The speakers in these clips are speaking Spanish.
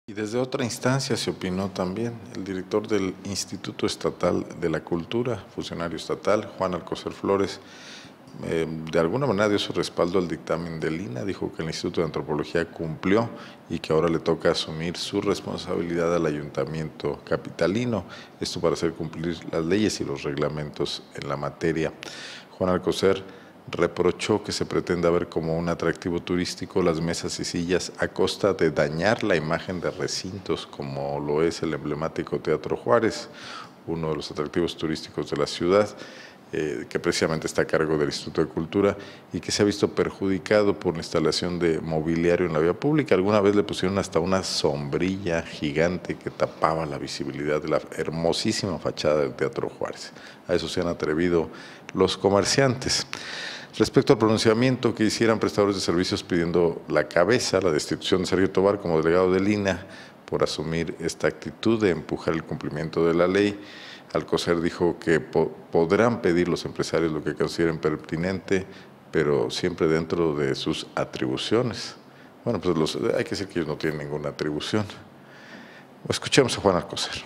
Y desde otra instancia se opinó también el director del Instituto Estatal de la Cultura, funcionario estatal, Juan Alcocer Flores, de alguna manera dio su respaldo al dictamen del INAH, dijo que el Instituto de Antropología cumplió y que ahora le toca asumir su responsabilidad al ayuntamiento capitalino, esto para hacer cumplir las leyes y los reglamentos en la materia. Juan Alcocer reprochó que se pretenda ver como un atractivo turístico las mesas y sillas a costa de dañar la imagen de recintos como lo es el emblemático Teatro Juárez, uno de los atractivos turísticos de la ciudad, que precisamente está a cargo del Instituto de Cultura y que se ha visto perjudicado por la instalación de mobiliario en la vía pública. Alguna vez le pusieron hasta una sombrilla gigante que tapaba la visibilidad de la hermosísima fachada del Teatro Juárez. A eso se han atrevido los comerciantes. Respecto al pronunciamiento que hicieran prestadores de servicios pidiendo la destitución de Sergio Tobar como delegado del INAH por asumir esta actitud de empujar el cumplimiento de la ley, Alcocer dijo que podrán pedir los empresarios lo que consideren pertinente, pero siempre dentro de sus atribuciones. Bueno, pues hay que decir que ellos no tienen ninguna atribución. Escuchemos a Juan Alcocer.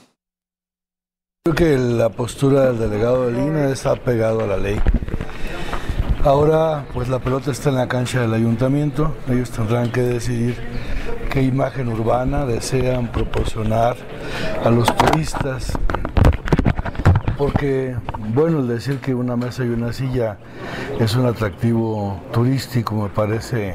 Creo que la postura del delegado del INAH está pegado a la ley. Ahora, pues la pelota está en la cancha del ayuntamiento. Ellos tendrán que decidir qué imagen urbana desean proporcionar a los turistas. Porque, bueno, el decir que una mesa y una silla es un atractivo turístico me parece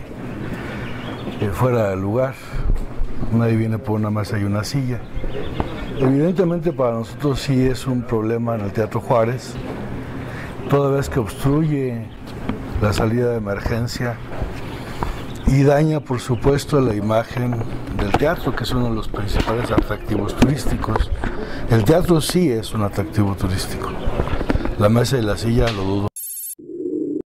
fuera de lugar. Nadie viene por una mesa y una silla. Evidentemente para nosotros sí es un problema en el Teatro Juárez, toda vez que obstruye la salida de emergencia y daña, por supuesto, la imagen del teatro, que es uno de los principales atractivos turísticos. El teatro sí es un atractivo turístico. La mesa y la silla lo dudo